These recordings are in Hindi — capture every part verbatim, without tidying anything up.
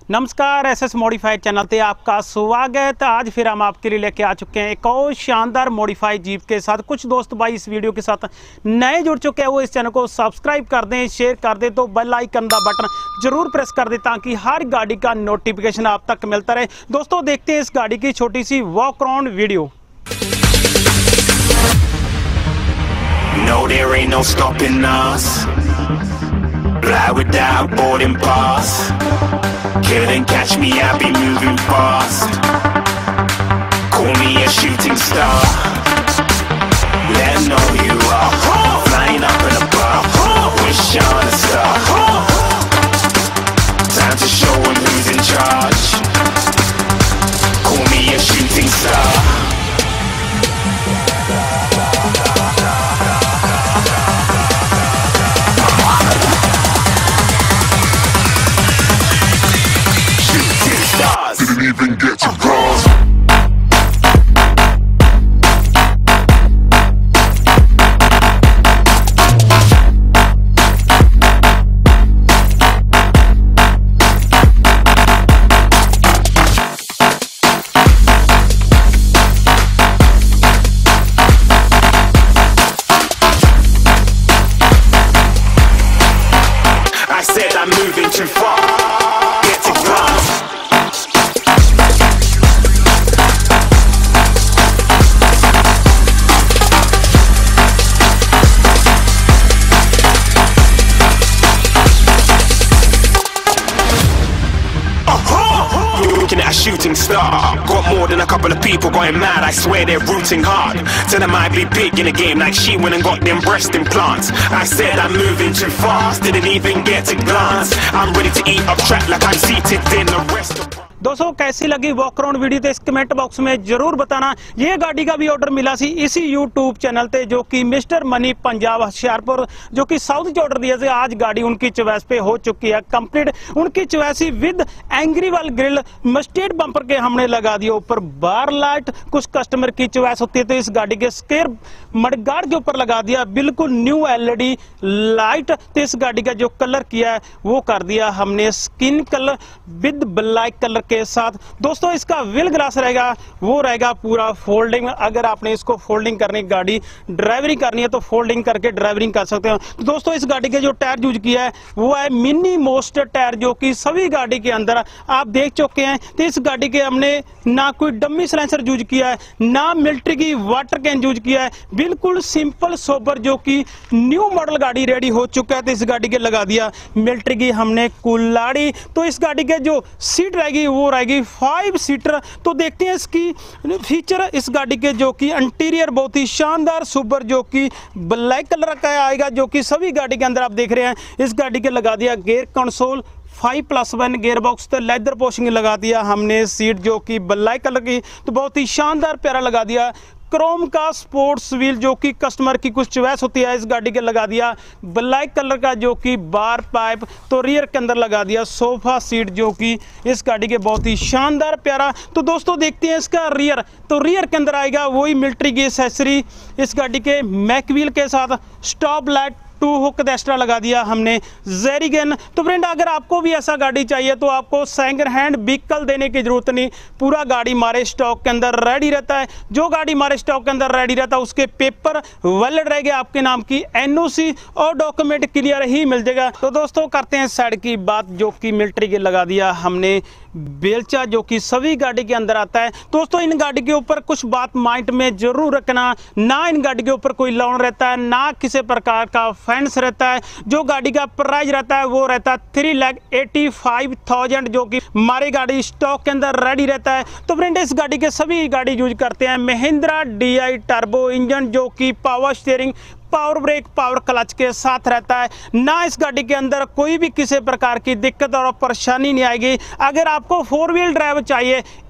नमस्कार, एस एस मॉडिफाइड चैनल पे आपका स्वागत। आज फिर हम आपके लिए लेके आ चुके हैं एक और शानदार मॉडिफाइड जीप के साथ। कुछ दोस्त भाई इस वीडियो के साथ नए जुड़ चुके हैं, वो इस चैनल को सब्सक्राइब कर दें, शेयर कर दें, तो बेल आइकन का बटन जरूर प्रेस कर दें ताकि हर गाड़ी का नोटिफिकेशन आप तक मिलता रहे। दोस्तों देखते हैं इस गाड़ी की छोटी सी walk around video. No, there ain't no stopping us. Fly without boarding pass. Couldn't catch me, I'll be moving fast. Call me a shooting star. Let 'em know who you are. Flying up in a bar. Wish on a star. Time to show 'em who's in charge. Call me a shooting star. Didn't even get to cross. I said I'm moving too far. Get to cross. Looking at a shooting star. Got more than a couple of people going mad. I swear they're rooting hard. Tell them I'd be big in the game like she went and got them breast implants. I said I'm moving too fast. Didn't even get to glance. I'm ready to eat up track like I'm seated in a restaurant. दोस्तों कैसी लगी वॉक अराउंड वीडियो तो इस कमेंट बॉक्स में जरूर बताना। ये गाड़ी का भी ऑर्डर मिला सी इसी यूट्यूब चैनल पे, जो कि मिस्टर मनी पंजाब होशियारपुर, जो कि साउथ च ऑर्डर दिया से आज गाड़ी उनकी चॉइस पे हो चुकी है कंप्लीट। उनकी चॉइस विद एंग्रीवाल ग्रिल मस्टर्ड बम्पर के हमने लगा दिया ऊपर बार लाइट। कुछ कस्टमर की चॉइस होती है तो इस गाड़ी के स्केयर मडगार्ड के ऊपर लगा दिया बिल्कुल न्यू एलईडी लाइट। तो इस गाड़ी का जो कलर किया है वो कर दिया हमने skin colour with black colour के साथ। दोस्तों इसका व्हील ग्लास रहेगा वो रहेगा पूरा फोल्डिंग। अगर आपने इसको फोल्डिंग करनी, गाड़ी ड्राइवरिंग करनी है तो फोल्डिंग करके ड्राइवरिंग कर सकते हो। तो दोस्तों इस गाड़ी के जो टायर यूज किया है वो है मिनी मोस्ट टायर, जो कि सभी गाड़ी के अंदर आप देख चुके हैं। तो इस गाड़ी के हमने ना कोई डम्मी सिलेंसर यूज किया है, ना मिलिट्री की वाटर कैन यूज किया है, बिल्कुल सिंपल सोबर, जो कि न्यू मॉडल गाड़ी रेडी हो चुका है। तो इस गाड़ी के लगा दिया मिलिट्री की हमने कुल्हाड़ी। तो इस गाड़ी के जो सीट रहेगी वो रहेगी फाइव सीटर। तो देखते हैं इसकी फीचर इस गाड़ी के, जो कि इंटीरियर बहुत ही शानदार सुपर, जो कि ब्लैक कलर का आएगा, जो कि सभी गाड़ी के अंदर आप देख रहे हैं। इस गाड़ी के लगा दिया gear console five plus one gear box, तो लेदर पोशिंग लगा दिया हमने सीट, जो कि ब्लैक कलर की, तो बहुत ही शानदार प्यारा लगा दिया। क्रोम का स्पोर्ट्स व्हील, जो कि कस्टमर की कुछ चॉइस होती है, इस गाड़ी के लगा दिया ब्लैक कलर का, जो कि बार पाइप। तो रियर के अंदर लगा दिया सोफा सीट, जो कि इस गाड़ी के बहुत ही शानदार प्यारा। तो दोस्तों देखते हैं इसका रियर। तो रियर के अंदर आएगा वही मिलिट्री की एसेसरी इस गाड़ी के मैक व्हील के साथ। Stop light two hook extra लगा दिया हमने जेरिगन। तो फ्रेंड अगर आपको भी ऐसा गाड़ी चाहिए तो आपको सेकंड हैंड व्हीकल देने की जरूरत नहीं, पूरा गाड़ी हमारे स्टॉक के अंदर रेडी रहता है। जो गाड़ी हमारे स्टॉक के अंदर रेडी रहता है उसके पेपर वैलिड रहेंगे, आपके नाम की एनओसी और डॉक्यूमेंट क्लियर ही मिल जाएगा। तो दोस्तों करते हैं साइड की बात, जो कि मिलिट्री के लगा दिया हमने बेलचा, जो कि सभी गाड़ी के अंदर आता है। दोस्तों इन गाड़ी के ऊपर कुछ बात माइंड में जरूर रखना, ना इन गाड़ी के ऊपर कोई लोन रहता है, ना किसी प्रकार का फाइनेंस रहता है। जो गाड़ी का प्राइस रहता है वो रहता है three lakh eighty five thousand, जो कि हमारी गाड़ी स्टॉक के अंदर रेडी रहता है। तो फ्रेंड इस गाड़ी के सभी गाड़ी यूज करते हैं Mahindra D I turbo engine, जो कि power steering, power brake, power clutch के साथ रहता है। ना इस गाड़ी के अंदर कोई भी किसी प्रकार की दिक्कत और परेशानी नहीं आएगी। अगर आपको फोर व्हील ड्राइव चाहिए,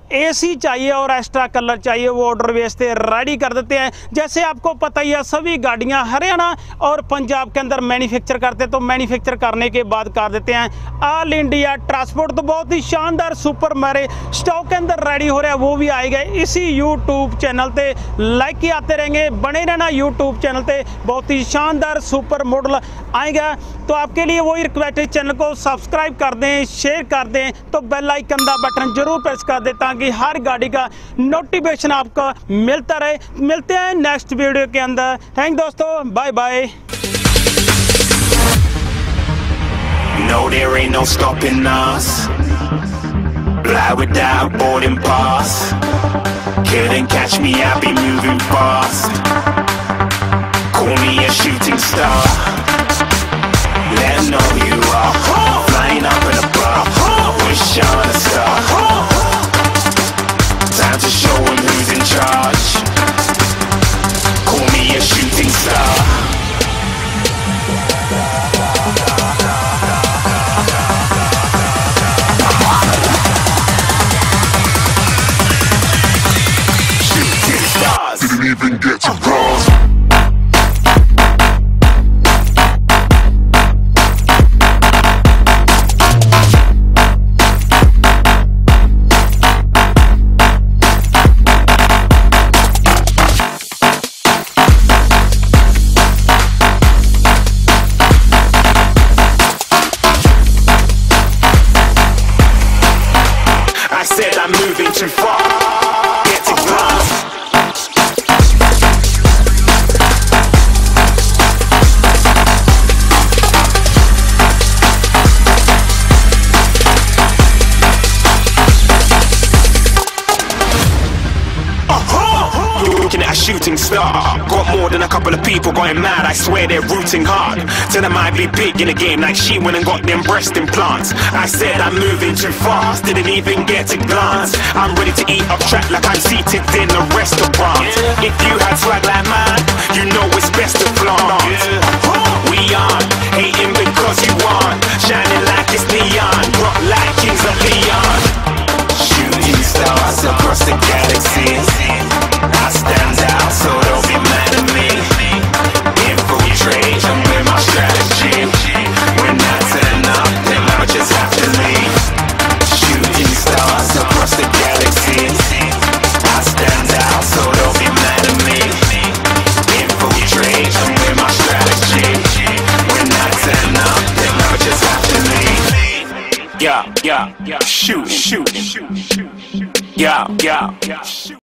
एसी चाहिए और एक्स्ट्रा कलर चाहिए वो ऑर्डर बेस पे रेडी कर देते हैं। जैसे आपको पता ही है सभी गाड़ियां हरियाणा और पंजाब के अंदर मैन्युफैक्चर करते हैं, तो मैन्युफैक्चर करने के बाद कर देते हैं ऑल इंडिया ट्रांसपोर्ट। तो बहुत ही शानदार सुपर मेरे स्टॉक के अंदर रेडी हो रहा है, वो भी आएगा इसी यूट्यूब चैनल पे। लाइक ही आते रहेंगे, बने रहना यूट्यूब चैनल पे, बहुत ही शानदार सुपर मॉडल आएगा। तो आपके लिए वही रिक्वेस्ट है, चैनल को सब्सक्राइब कर दें, शेयर कर दें, तो बेल आइकन का बटन जरूर प्रेस कर दें ताकि हर गाड़ी का नोटिफिकेशन आपको मिलता रहे। मिलते हैं नेक्स्ट वीडियो के अंदर। थैंक दोस्तों, bye bye. No, there ain't no stopping us. Fly without boarding pass. Couldn't catch me, I'll be moving fast. Call me a shooting star. Let 'em know who you are. Flying up in a bar. Wish on a star. Time to show 'em who's in charge. Call me a shooting star. Didn't even get to cross. I said I'm moving too far. Get to cross. Looking at a shooting star. Got more than a couple of people going mad, I swear they're rooting hard. Tell them I'd be big in the game like she went and got them breast implants. I said I'm moving too fast, didn't even get a glance. I'm ready to eat up track like I'm seated in a restaurant. If you had swag like mine, you know it's best to flaunt. We aren't hating because you aren't shining like it's neon, rock like Kings of Leon. Shooting stars across the galaxy. I stand out, so don't be mad at me. Infiltrate, I'm with my strategy. When I turn up, then I just have to leave. Shooting stars across the galaxy. I stand out, so don't be mad at me. Infiltrate, I'm with my strategy. When I turn up, then I just have to leave. Yeah, yeah, yeah. Shoot, shoot, shoot, shoot. Yeah, yeah, yeah.